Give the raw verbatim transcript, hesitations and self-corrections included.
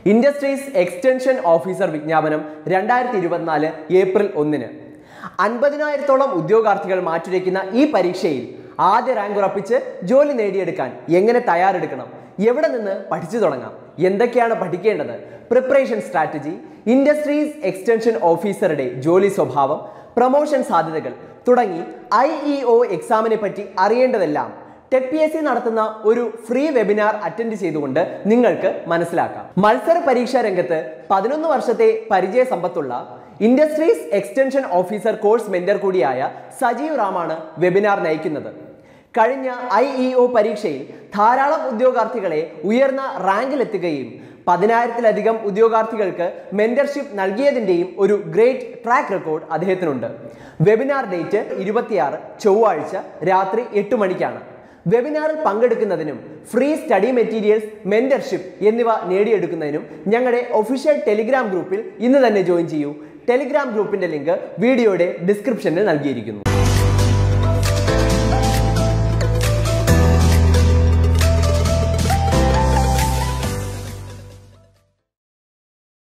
Industries extension officer വിജ്ഞാപനം രണ്ടായിരത്തി ഇരുപത്തിനാല് ഏപ്രിൽ ഒന്നിന്. അൻപതിനായിരത്തോളം ഉദ്യോഗാർത്ഥികൾ മാറ്റുരയ്ക്കുന്ന ഈ പരീക്ഷയിൽ ആദ്യ റാങ്ക് ഉറപ്പിച്ച് ജോലി നേടിയെടുക്കാൻ എങ്ങനെ തയ്യാറെടുക്കണം, എവിടെ നിന്ന് പഠിച്ചു തുടങ്ങാം, എന്തൊക്കെയാണ് പഠിക്കേണ്ടത്, പ്രിപ്പറേഷൻ സ്ട്രാറ്റജി, ഇൻഡസ്ട്രീസ് എക്സ്റ്റൻഷൻ ഓഫീസറുടെ ജോലി സ്വഭാവം, പ്രൊമോഷൻ സാധ്യതകൾ തുടങ്ങി ഐ ഇ ഒ എക്സാമിനെ പറ്റി അറിയേണ്ടതെല്ലാം ടെക് പി എസ് സി നടത്തുന്ന ഒരു ഫ്രീ വെബിനാർ അറ്റൻഡ് ചെയ്തുകൊണ്ട് നിങ്ങൾക്ക് മനസ്സിലാക്കാം. മത്സര പരീക്ഷാ രംഗത്ത് പതിനൊന്ന് വർഷത്തെ പരിചയ സമ്പത്തുള്ള industries extension officer course mentor കൂടിയായ സജീവ് റാമാണ് വെബിനാർ നയിക്കുന്നത്. കഴിഞ്ഞ ഐ ഇ ഒ പരീക്ഷയിൽ ധാരാളം ഉദ്യോഗാർത്ഥികളെ ഉയർന്ന റാങ്കിലെത്തുകയും പതിനായിരത്തിലധികം ഉദ്യോഗാർത്ഥികൾക്ക് മെന്റർഷിപ്പ് നൽകിയതിൻ്റെയും ഒരു ഗ്രേറ്റ് ട്രാക്ക് റെക്കോർഡ് അദ്ദേഹത്തിനുണ്ട്. വെബിനാർ ഡേറ്റ് ഇരുപത്തിയാറ് ചൊവ്വാഴ്ച രാത്രി എട്ട് മണിക്കാണ്. വെബിനാറിൽ പങ്കെടുക്കുന്നതിനും ഫ്രീ സ്റ്റഡി മെറ്റീരിയൽസ്, മെന്റർഷിപ്പ് എന്നിവ നേടിയെടുക്കുന്നതിനും ഞങ്ങളുടെ ഒഫീഷ്യൽ ടെലിഗ്രാം ഗ്രൂപ്പിൽ ഇന്ന് തന്നെ ജോയിൻ ചെയ്യൂ. ടെലിഗ്രാം ഗ്രൂപ്പിന്റെ ലിങ്ക് വീഡിയോയുടെ ഡിസ്ക്രിപ്ഷനിൽ നൽകിയിരിക്കുന്നു.